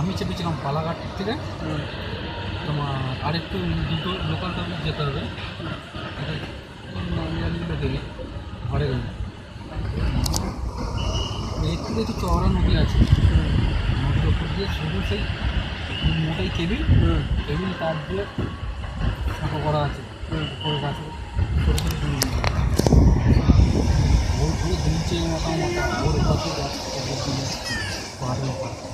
আমি চেপেছিলাম পালাঘাট থেকে তোমার আরেকটু দুটো লোকাল ট্রাফিক যেতে হবে, দেখি ঘরে গেল একটু একটু চওড়া নদী আছে, নদীর ওপর দিয়ে শুধু সেই মোটাই কেবিল তার দিয়ে ফাঁকা করা আছে, উপরে গাছে ছোটো ছোটো ভোর ভোর দিচ্ছে মোটামোটা ভোর গাছে গাছ পাহাড়ের ওপর।